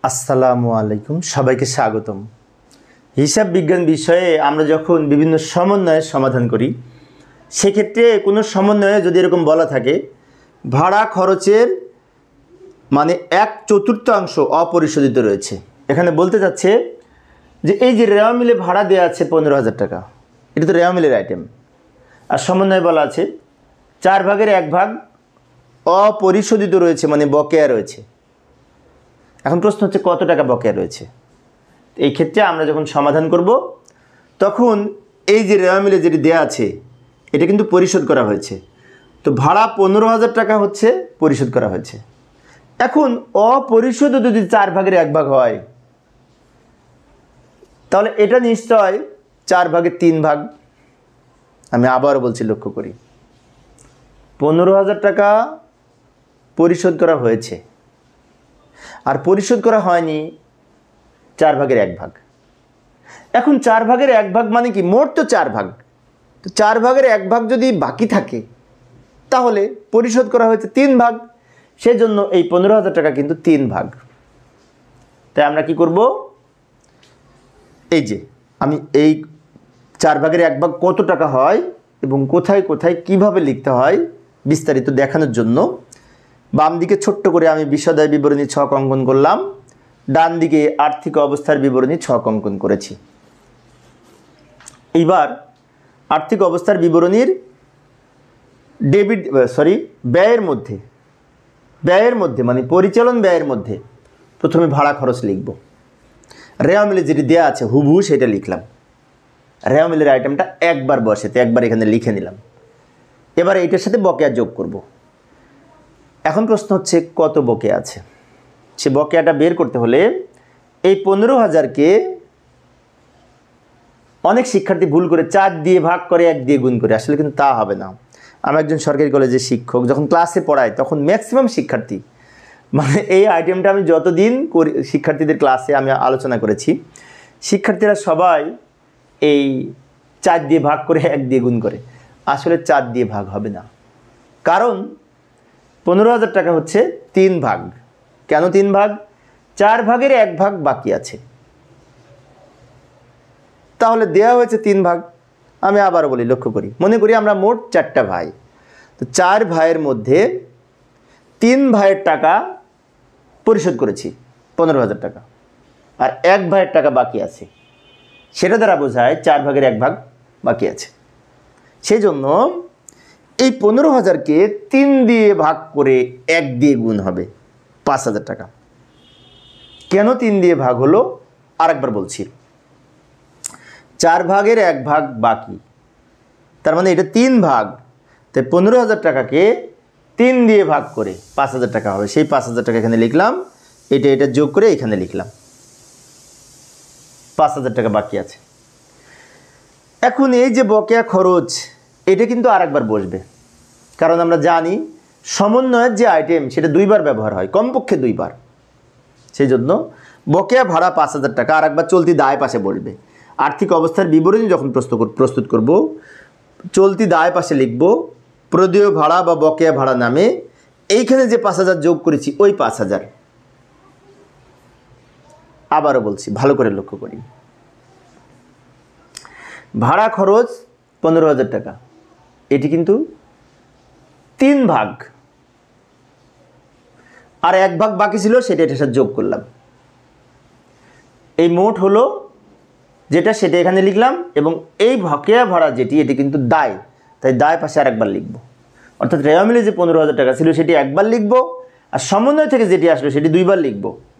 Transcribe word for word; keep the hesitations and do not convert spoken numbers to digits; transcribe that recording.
আসসালামু আলাইকুম, সবাইকে স্বাগতম। হিসাব বিজ্ঞান বিষয়ে আমরা যখন বিভিন্ন সমন্বয়ের সমাধান করি, সেক্ষেত্রে কোনো সমন্বয়ে যদি এরকম বলা থাকে ভাড়া খরচের মানে এক চতুর্থাংশ অপরিশোধিত রয়েছে, এখানে বলতে যাচ্ছে যে এই যে রেওয়া মিলে ভাড়া দেওয়া আছে পনেরো হাজার টাকা, এটা তো রেওয়া মিলের আইটেম। আর সমন্বয়ে বলা আছে চার ভাগের এক ভাগ অপরিশোধিত রয়েছে, মানে বকেয়া রয়েছে। এখন প্রশ্ন হচ্ছে কত টাকা বকেয়া রয়েছে। এই ক্ষেত্রে আমরা যখন সমাধান করব তখন এই যে রেওয়া মিলে যেটি দেওয়া আছে এটা কিন্তু পরিশোধ করা হয়েছে, তো ভাড়া পনেরো হাজার টাকা হচ্ছে পরিশোধ করা হয়েছে। এখন অপরিশোধিত যদি চার ভাগের এক ভাগ হয় তাহলে এটা নিশ্চয় চার ভাগের তিন ভাগ। আমি আবারও বলছি, লক্ষ্য করি, পনেরো হাজার টাকা পরিশোধ করা হয়েছে আর পরিশোধ করা হয়নি চার ভাগের এক ভাগ। এখন চার ভাগের এক ভাগ মানে কি, মোট তো চার ভাগ, তো চার ভাগের এক ভাগ যদি বাকি থাকে তাহলে পরিশোধ করা হয়েছে তিন ভাগ, সেজন্য এই পনেরো হাজার টাকা কিন্তু তিন ভাগ। তাই আমরা কি করব, এই যে আমি এই চার ভাগের এক ভাগ কত টাকা হয় এবং কোথায় কোথায় কিভাবে লিখতে হয় বিস্তারিত দেখানোর জন্য বাম দিকে ছোট্ট করে আমি বিশদায় বিবরণী ছক অঙ্কন করলাম, ডান দিকে আর্থিক অবস্থার বিবরণী ছক অঙ্কন করেছি। এইবার আর্থিক অবস্থার বিবরণীর ডেবিট সরি ব্যয়ের মধ্যে ব্যয়ের মধ্যে মানে পরিচালন ব্যয়ের মধ্যে প্রথমে ভাড়া খরচ লিখব। রেওয়া মিলে যেটি দেওয়া আছে হুবহু সেটা লিখলাম। রেওয়া মিলের আইটেমটা একবার বসে, তো একবার এখানে লিখে নিলাম। এবার এইটার সাথে বকেয়া যোগ করব। এখন প্রশ্ন হচ্ছে কত বকেয়া আছে। সে বকেয়াটা বের করতে হলে এই পনেরো হাজারকে অনেক শিক্ষার্থী ভুল করে চার দিয়ে ভাগ করে এক দিয়ে গুণ করে, আসলে কিন্তু তা হবে না। আমি একজন সরকারি কলেজের শিক্ষক, যখন ক্লাসে পড়াই তখন ম্যাক্সিমাম শিক্ষার্থী, মানে এই আইটেমটা আমি যতদিন করি শিক্ষার্থীদের ক্লাসে আমি আলোচনা করেছি, শিক্ষার্থীরা সবাই এই চার দিয়ে ভাগ করে এক দিয়ে গুণ করে। আসলে চার দিয়ে ভাগ হবে না, কারণ পনেরো হাজার টাকা হচ্ছে তিন ভাগ। কেন তিন ভাগ? চার ভাগের এক ভাগ বাকি আছে, তাহলে দেয়া হয়েছে তিন ভাগ। আমি আবার বলি, লক্ষ্য করি, মনে করি আমরা মোট চারটা ভাই, তো চার ভাইয়ের মধ্যে তিন ভাইয়ের টাকা পরিশোধ করেছি পনেরো হাজার টাকা, আর এক ভাইয়ের টাকা বাকি আছে, সেটা দ্বারা বোঝায় চার ভাগের এক ভাগ বাকি আছে। সেই জন্য এই পনেরো হাজারকে তিন দিয়ে ভাগ করে এক দিয়ে গুণ হবে পাঁচ হাজার টাকা। কেন তিন দিয়ে ভাগ হলো আর একবার বলছি, চার ভাগের এক ভাগ বাকি, তার মানে এটা তিন ভাগ, তাই পনেরো হাজার টাকাকে তিন দিয়ে ভাগ করে পাঁচ হাজার টাকা হবে। সেই পাঁচ হাজার টাকা এখানে লিখলাম, এটা এটা যোগ করে এখানে লিখলাম, পাঁচ হাজার টাকা বাকি আছে। এখন এই যে বকেয়া খরচ, এটা কিন্তু আর একবার বসবে, কারণ আমরা জানি সমন্বয়ের যে আইটেম সেটা দুইবার ব্যবহার হয়, কমপক্ষে দুইবার। সেই জন্য বকেয়া ভাড়া পাঁচ হাজার টাকা আর একবার চলতি দায় পাশে বসবে। আর্থিক অবস্থার বিবরণী যখন প্রস্তুত প্রস্তুত করব, চলতি দায় পাশে লিখব প্রদেয় ভাড়া বা বকেয়া ভাড়া নামে এইখানে যে পাঁচ হাজার যোগ করেছি ওই পাঁচ হাজার। আবারও বলছি, ভালো করে লক্ষ্য করি, ভাড়া খরচ পনেরো হাজার টাকা, এটি কিন্তু তিন ভাগ, আর এক ভাগ বাকি ছিল, সেটা এটার সাথে যোগ করলাম। এই মোট হলো যেটা, সেটা এখানে লিখলাম, এবং এই বকেয়া ভাড়া যেটি, এটি কিন্তু দায়, তাই দায় পাশে আর একবার লিখব। অর্থাৎ রেওয়া মিলে যে পনেরো হাজার টাকা ছিল সেটি একবার লিখব, আর সমন্বয় থেকে যেটি আসলো সেটি দুইবার লিখব।